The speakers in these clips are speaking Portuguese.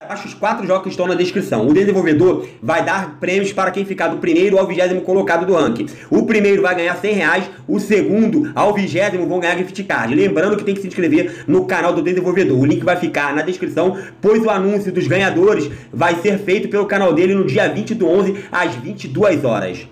Baixe os 4 jogos que estão na descrição. O desenvolvedor vai dar prêmios para quem ficar do primeiro ao 20º colocado do ranking. O primeiro vai ganhar R$100, o segundo ao 20º vão ganhar gift card. Lembrando que tem que se inscrever no canal do desenvolvedor. O link vai ficar na descrição, pois o anúncio dos ganhadores vai ser feito pelo canal dele no dia 20/11 às 22 horas.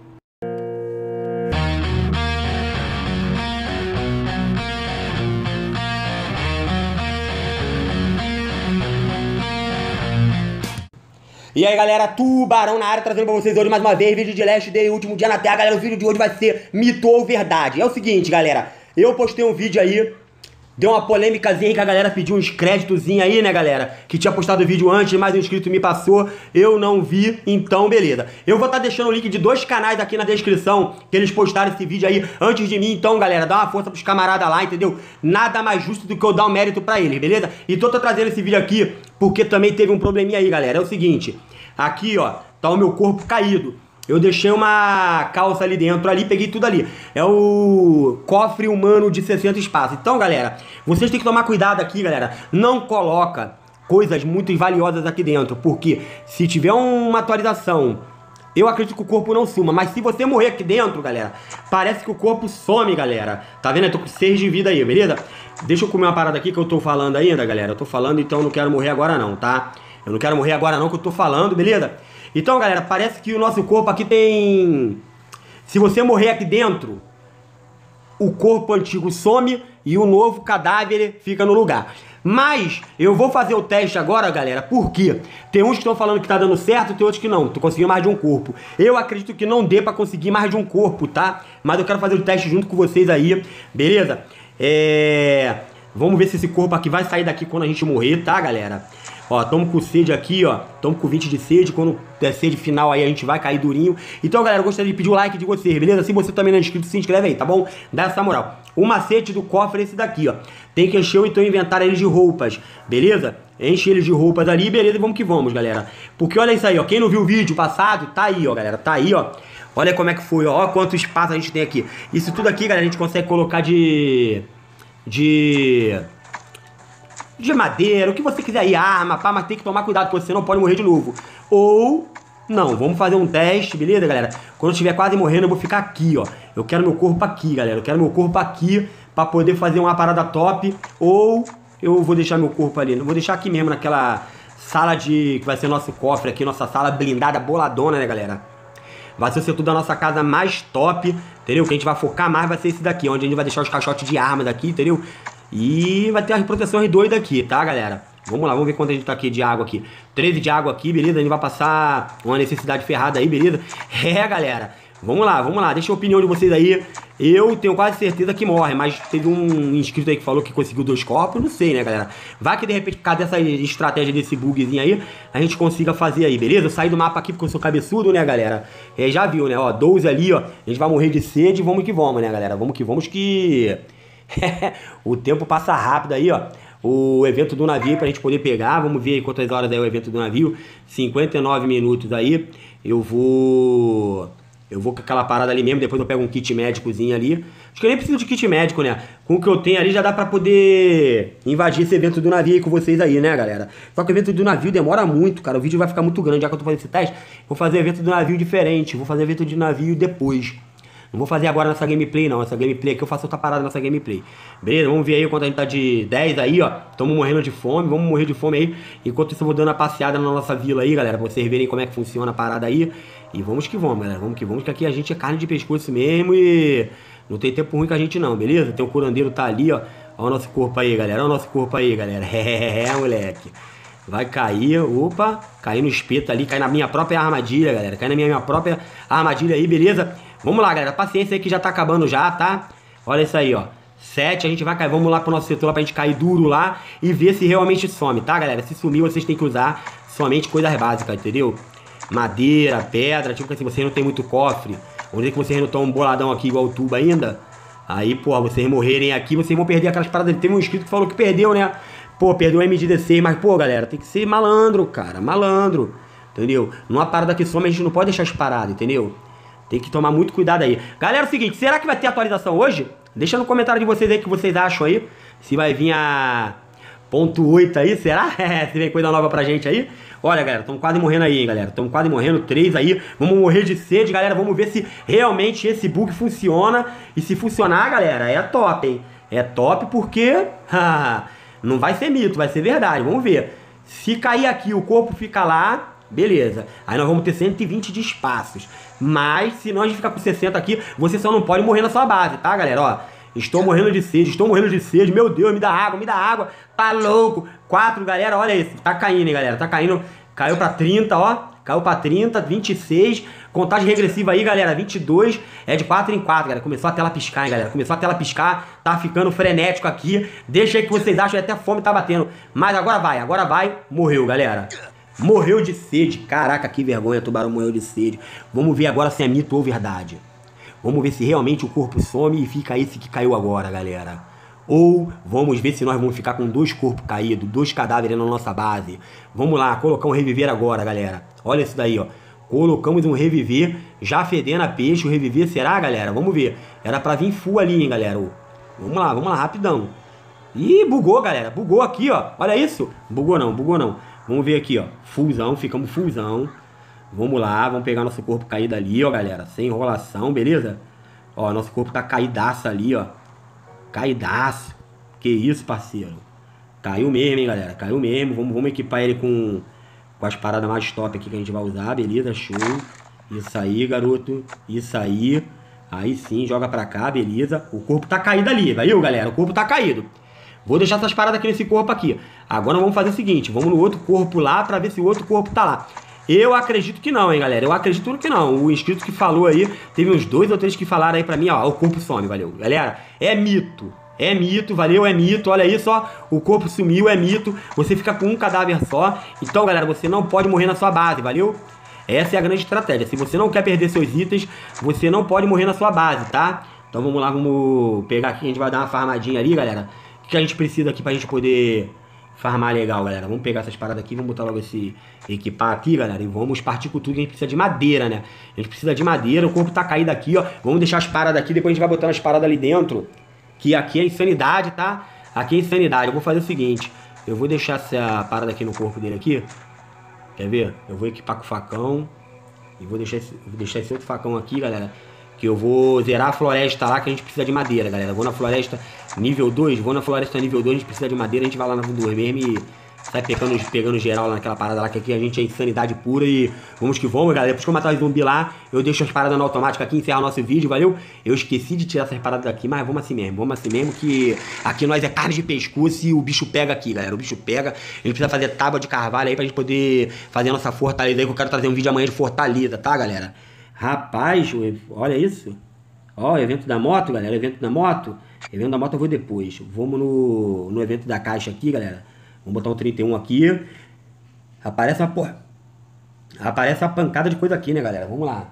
E aí galera, Tubarão na área, trazendo pra vocês hoje mais uma vez vídeo de Last Day, último dia na Terra. Galera, o vídeo de hoje vai ser mito ou verdade. É o seguinte, galera, eu postei um vídeo aí, deu uma polêmicazinha que a galera pediu uns créditozinhos aí, né, galera? Que tinha postado o vídeo antes, mas um inscrito me passou, eu não vi, então beleza. Eu vou estar deixando o link de 2 canais aqui na descrição, que eles postaram esse vídeo aí antes de mim. Então, galera, dá uma força pros camaradas lá, entendeu? Nada mais justo do que eu dar um mérito pra eles, beleza? Então tô trazendo esse vídeo aqui porque também teve um probleminha aí, galera. É o seguinte, aqui, ó, tá o meu corpo caído. Eu deixei uma calça ali dentro, ali, peguei tudo ali. É o cofre humano de 60 espaços. Então, galera, vocês têm que tomar cuidado aqui, galera. Não coloca coisas muito valiosas aqui dentro, porque se tiver uma atualização, eu acredito que o corpo não suma. Mas se você morrer aqui dentro, galera, parece que o corpo some, galera. Tá vendo? Eu tô com 6 de vida aí, beleza? Deixa eu comer uma parada aqui que eu tô falando ainda, galera. Eu tô falando, então não quero morrer agora não, tá? Eu não quero morrer agora não, que eu tô falando, beleza? Então, galera, parece que o nosso corpo aqui tem... Se você morrer aqui dentro, o corpo antigo some e o novo cadáver fica no lugar. Mas eu vou fazer o teste agora, galera, porque tem uns que estão falando que tá dando certo, tem outros que não. Tô conseguindo mais de um corpo. Eu acredito que não dê pra conseguir mais de um corpo, tá? Mas eu quero fazer o teste junto com vocês aí, beleza? Vamos ver se esse corpo aqui vai sair daqui quando a gente morrer, tá, galera? Ó, tamo com sede aqui, ó. Tamo com 20 de sede. Quando der sede final aí, a gente vai cair durinho. Então, galera, eu gostaria de pedir o like de vocês, beleza? Se você também não é inscrito, se inscreve aí, tá bom? Dá essa moral. O macete do cofre é esse daqui, ó. Tem que encher então inventário eles de roupas, beleza? Enche eles de roupas ali, beleza? E vamos que vamos, galera. Porque olha isso aí, ó. Quem não viu o vídeo passado, tá aí, ó, galera. Tá aí, ó. Olha como é que foi, ó. Olha quanto espaço a gente tem aqui. Isso tudo aqui, galera, a gente consegue colocar de madeira, o que você quiser aí, arma, pá, mas tem que tomar cuidado, porque você não pode morrer de novo. Ou, não, vamos fazer um teste, beleza, galera? Quando eu estiver quase morrendo, eu vou ficar aqui, ó. Eu quero meu corpo aqui, galera, eu quero meu corpo aqui, pra poder fazer uma parada top. Ou, eu vou deixar meu corpo ali, não vou deixar aqui mesmo, naquela sala que vai ser nosso cofre aqui, nossa sala blindada, boladona, né, galera? Vai ser tudo a nossa casa mais top, entendeu? O que a gente vai focar mais vai ser esse daqui, onde a gente vai deixar os caixotes de armas aqui, entendeu? E vai ter as proteções doidas aqui, tá, galera? Vamos lá, vamos ver quanto a gente tá aqui de água aqui. 13 de água aqui, beleza? A gente vai passar uma necessidade ferrada aí, beleza? Galera, vamos lá. Deixa a opinião de vocês aí. Eu tenho quase certeza que morre, mas teve um inscrito aí que falou que conseguiu 2 corpos, não sei, né, galera? Vai que de repente, por causa dessa estratégia desse bugzinho aí, a gente consiga fazer aí, beleza? Eu saí do mapa aqui porque eu sou cabeçudo, né, galera? Já viu, né? Ó, 12 ali, ó. A gente vai morrer de sede, vamos que vamos, né, galera? Vamos que... O tempo passa rápido aí, ó. O evento do navio pra gente poder pegar. Vamos ver aí quantas horas é o evento do navio. 59 minutos aí. Eu vou com aquela parada ali mesmo. Depois eu pego um kit médicozinho ali. Acho que eu nem preciso de kit médico, né? Com o que eu tenho ali já dá pra poder invadir esse evento do navio aí com vocês aí, né, galera? Só que o evento do navio demora muito, cara. O vídeo vai ficar muito grande. Já que eu tô fazendo esse teste, vou fazer o evento do navio diferente. Vou fazer o evento de navio depois. Não vou fazer agora nessa gameplay não, essa gameplay aqui eu faço outra parada nessa gameplay. Beleza, vamos ver aí quanto a gente tá de 10 aí, ó. Estamos morrendo de fome, vamos morrer de fome aí. Enquanto isso eu vou dando a passeada na nossa vila aí, galera, pra vocês verem como é que funciona a parada aí. E vamos que vamos, galera, vamos que aqui a gente é carne de pescoço mesmo e não tem tempo ruim com a gente não, beleza? Tem o curandeiro tá ali, ó. Olha o nosso corpo aí, galera, olha o nosso corpo aí, galera. Moleque. Vai cair, opa, cair no espeto ali, cair na minha própria armadilha, galera. Cair na minha própria armadilha aí, beleza? Vamos lá, galera, paciência aí que já tá acabando já, tá? Olha isso aí, ó. 7, a gente vai cair, vamos lá pro nosso setor lá pra gente cair duro lá e ver se realmente some, tá, galera? Se sumir, vocês têm que usar somente coisas básicas, entendeu? Madeira, pedra, tipo assim, vocês não tem muito cofre. Vamos dizer que vocês não estão um boladão aqui igual o tubo ainda. Aí, pô, vocês morrerem aqui, vocês vão perder aquelas paradas. Teve um inscrito que falou que perdeu, né? Pô, perdeu o MD16, mas, pô, galera, tem que ser malandro, cara, malandro. Entendeu? Numa parada que some, a gente não pode deixar as paradas, entendeu? Tem que tomar muito cuidado aí. Galera, é o seguinte, será que vai ter atualização hoje? Deixa no comentário de vocês aí o que vocês acham aí. Se vai vir a Ponto 8 aí, será? Se vem coisa nova pra gente aí. Olha, galera, estamos quase morrendo aí, hein, galera. Estamos quase morrendo, 3 aí. Vamos morrer de sede, galera. Vamos ver se realmente esse bug funciona. E se funcionar, galera, é top, hein? É top porque não vai ser mito, vai ser verdade. Vamos ver. Se cair aqui, o corpo fica lá, beleza. Aí nós vamos ter 120 de espaços. Mas se nós ficar com 60 aqui, você só não pode morrer na sua base, tá, galera? Ó, estou morrendo de sede, estou morrendo de sede. Meu Deus, me dá água, me dá água. Tá louco. 4, galera, olha isso. Tá caindo, hein, galera. Tá caindo. Caiu pra 30, ó. Caiu pra 30, 26. Contagem regressiva aí, galera. 22. É de 4 em 4, galera. Começou a tela piscar, hein, galera. Começou a tela piscar. Tá ficando frenético aqui. Deixa aí que vocês acham. Até a fome tá batendo. Mas agora vai. Agora vai. Morreu, galera. Morreu de sede. Caraca, que vergonha. Tubarão morreu de sede. Vamos ver agora se é mito ou verdade. Vamos ver se realmente o corpo some e fica esse que caiu agora, galera. Ou vamos ver se nós vamos ficar com 2 corpos caídos, 2 cadáveres na nossa base. Vamos lá, colocar um reviver agora, galera. Olha isso daí, ó. Colocamos um reviver, já fedendo a peixe. O reviver será, galera? Vamos ver. Era pra vir full ali, hein, galera. Vamos lá, rapidão. Ih, bugou, galera. Bugou aqui, ó. Olha isso. Bugou não, bugou não. Vamos ver aqui, ó. Fullzão, ficamos fullzão. Vamos lá, vamos pegar nosso corpo caído ali, ó, galera. Sem enrolação, beleza? Ó, nosso corpo tá caidaço ali, ó. Caidaço. Que isso, parceiro. Caiu mesmo, hein, galera. Caiu mesmo. Vamos equipar ele com as paradas mais top aqui que a gente vai usar. Beleza, show. Isso aí, garoto. Isso aí. Aí sim, joga pra cá, beleza. O corpo tá caído ali, valeu, galera? O corpo tá caído. Vou deixar essas paradas aqui nesse corpo aqui. Agora vamos fazer o seguinte. Vamos no outro corpo lá pra ver se o outro corpo tá lá. Eu acredito que não, hein, galera. Eu acredito que não. O inscrito que falou aí, teve uns 2 ou 3 que falaram aí pra mim, ó, o corpo some, valeu. Galera, é mito. É mito, valeu, é mito. Olha isso, ó, o corpo sumiu, é mito. Você fica com um cadáver só. Então, galera, você não pode morrer na sua base, valeu? Essa é a grande estratégia. Se você não quer perder seus itens, você não pode morrer na sua base, tá? Então vamos lá, vamos pegar aqui, a gente vai dar uma farmadinha ali, galera. O que a gente precisa aqui pra gente poder farmar legal, galera? Vamos pegar essas paradas aqui, vamos botar logo esse equipar aqui, galera, e vamos partir com tudo, que a gente precisa de madeira, né? A gente precisa de madeira, o corpo tá caído aqui, ó. Vamos deixar as paradas aqui, depois a gente vai botando as paradas ali dentro, que aqui é insanidade, tá? Aqui é insanidade. Eu vou fazer o seguinte, eu vou deixar essa parada aqui no corpo dele aqui. Quer ver? Eu vou equipar com o facão e vou deixar esse outro facão aqui, galera, que eu vou zerar a floresta lá, que a gente precisa de madeira, galera. Vou na floresta nível 2, a gente precisa de madeira, a gente vai lá na 2 mesmo e sai pegando geral lá naquela parada lá, que aqui a gente é insanidade pura e vamos que vamos, galera. Depois que eu matar os zumbi lá, eu deixo as paradas no automático aqui, encerrar o nosso vídeo, valeu? Eu esqueci de tirar essas paradas daqui, mas vamos assim mesmo, que aqui nós é carne de pescoço e o bicho pega aqui, galera. O bicho pega, a gente precisa fazer tábua de carvalho aí pra gente poder fazer a nossa fortaleza aí, que eu quero trazer um vídeo amanhã de fortaleza, tá, galera? Rapaz, olha isso. Ó, evento da moto, galera, evento da moto. Evento da moto eu vou depois. Vamos no evento da caixa aqui, galera. Vamos botar um 31 aqui. Aparece uma pancada de coisa aqui, né, galera? Vamos lá.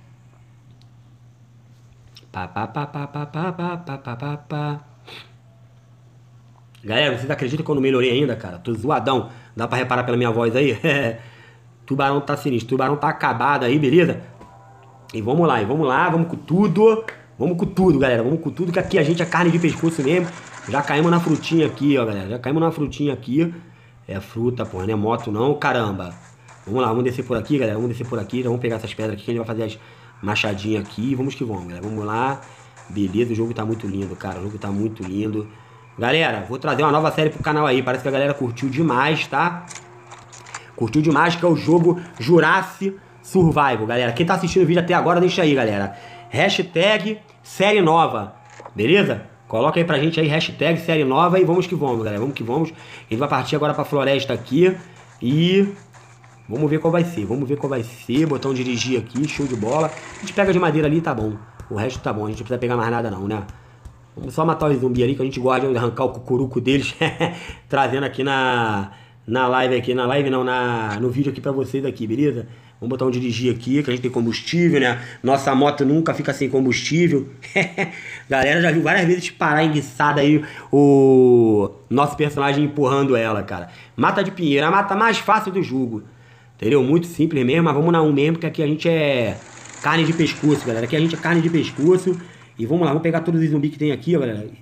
Galera, vocês acreditam que eu não melhorei ainda, cara? Tô zoadão. Dá pra reparar pela minha voz aí? Tubarão tá sinistro. Tubarão tá acabado aí, beleza? E vamos lá, vamos com tudo. Vamos com tudo, galera. Vamos com tudo, que aqui a gente é carne de pescoço mesmo. Já caímos na frutinha aqui, ó, galera. Já caímos na frutinha aqui. É fruta, porra, não é moto não, caramba. Vamos lá, vamos descer por aqui, galera. Vamos descer por aqui. Já vamos pegar essas pedras aqui, que a gente vai fazer as machadinhas aqui. Vamos que vamos, galera. Vamos lá. Beleza, o jogo tá muito lindo, cara. O jogo tá muito lindo. Galera, vou trazer uma nova série pro canal aí. Parece que a galera curtiu demais, tá? Curtiu demais, que é o jogo Jurassic Survival, galera. Quem tá assistindo o vídeo até agora, deixa aí, galera. Hashtag série nova, beleza? Coloca aí pra gente aí, hashtag série nova e vamos que vamos, galera. Vamos que vamos. A gente vai partir agora pra floresta aqui e vamos ver qual vai ser. Vamos ver qual vai ser. Botão dirigir aqui, show de bola. A gente pega de madeira ali, tá bom. O resto tá bom, a gente não precisa pegar mais nada não, né? Vamos só matar os zumbis ali, que a gente gosta de arrancar o cucuruco deles. Trazendo aqui na live aqui. Na live não, no vídeo aqui pra vocês aqui, beleza? Vamos botar um dirigir aqui, que a gente tem combustível, né? Nossa moto nunca fica sem combustível. Galera, já viu várias vezes parar enguiçada aí o nosso personagem empurrando ela, cara. Mata de pinheiro, a mata mais fácil do jogo. Entendeu? Muito simples mesmo, mas vamos na 1 mesmo, porque aqui a gente é carne de pescoço, galera. Aqui a gente é carne de pescoço. E vamos lá, vamos pegar todos os zumbis que tem aqui, ó, galera.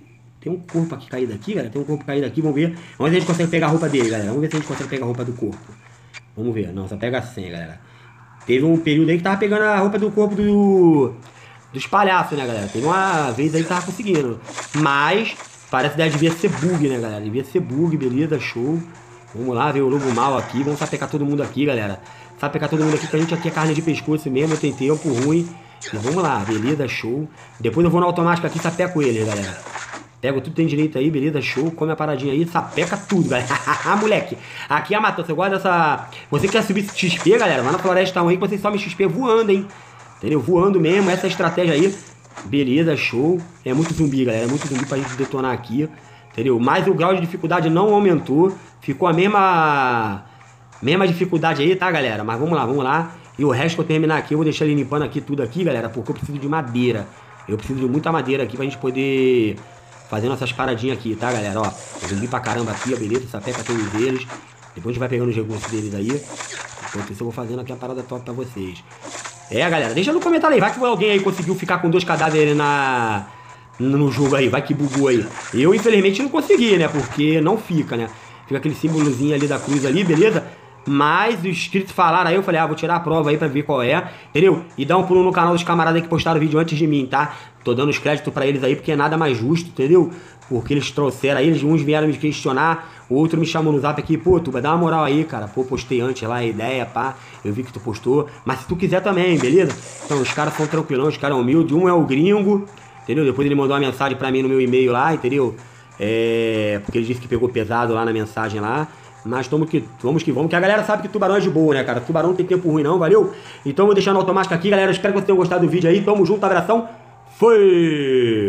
Tem um corpo aqui caído aqui, galera. Tem um corpo caído aqui, vamos ver. Vamos ver se a gente consegue pegar a roupa dele, galera. Vamos ver se a gente consegue pegar a roupa do corpo. Vamos ver. Não, só pega a senha, galera. Teve um período aí que tava pegando a roupa do corpo dos palhaços, né, galera? Teve uma vez aí que tava conseguindo. Mas parece que devia ser bug, né, galera? Devia ser bug, beleza, show. Vamos lá, ver o lobo mal aqui. Vamos sapecar todo mundo aqui, galera. Sapecar todo mundo aqui, que a gente aqui é carne de pescoço mesmo. Tem tempo ruim. Mas vamos lá, beleza, show. Depois eu vou no automático aqui e sapeco ele, galera. Pega tudo que tem direito aí, beleza, show. Come a paradinha aí, sapeca tudo, galera. Moleque, aqui é a matança. Eu gosto dessa... Você que quer subir XP, galera, lá na Floresta 1 aí, que você sobe XP voando, hein. Entendeu? Voando mesmo, essa estratégia aí. Beleza, show. É muito zumbi, galera, é muito zumbi pra gente detonar aqui. Entendeu? Mas o grau de dificuldade não aumentou. Ficou a mesma dificuldade aí, tá, galera? Mas vamos lá. E o resto que eu terminar aqui, eu vou deixar ele limpando aqui tudo aqui, galera, porque eu preciso de madeira. Eu preciso de muita madeira aqui pra gente poder fazer nossas paradinhas aqui, tá, galera? Ó, zumbi pra caramba aqui, ó, beleza? Sapeca todos eles. Depois a gente vai pegando os recursos deles aí. Enquanto isso eu vou fazendo aqui a parada top pra vocês. É, galera, deixa no comentário aí. Vai que alguém aí conseguiu ficar com 2 cadáveres no jogo aí. Vai que bugou aí. Eu, infelizmente, não consegui, né? Porque não fica, né? Fica aquele símbolozinho ali da cruz ali, beleza? Mas os inscritos falaram aí, eu falei, vou tirar a prova aí pra ver qual é, entendeu? E dá um pulo no canal dos camaradas aí que postaram o vídeo antes de mim, tá? Tô dando os créditos pra eles aí, porque é nada mais justo, entendeu? Porque eles trouxeram aí, uns vieram me questionar, o outro me chamou no zap aqui, pô, Tuba, dá uma moral aí, cara. Pô, postei antes lá a ideia, pá, eu vi que tu postou, mas se tu quiser também, beleza? Então, os caras são tranquilão, os caras são humildes, um é o gringo, entendeu? Depois ele mandou uma mensagem pra mim no meu e-mail lá, entendeu? Porque ele disse que pegou pesado lá na mensagem lá. Mas vamos que vamos, que a galera sabe que tubarão é de boa, né, cara? Tubarão não tem tempo ruim não, valeu? Então eu vou deixar no automático aqui, galera. Espero que vocês tenham gostado do vídeo aí. Tamo junto, abração. Foi!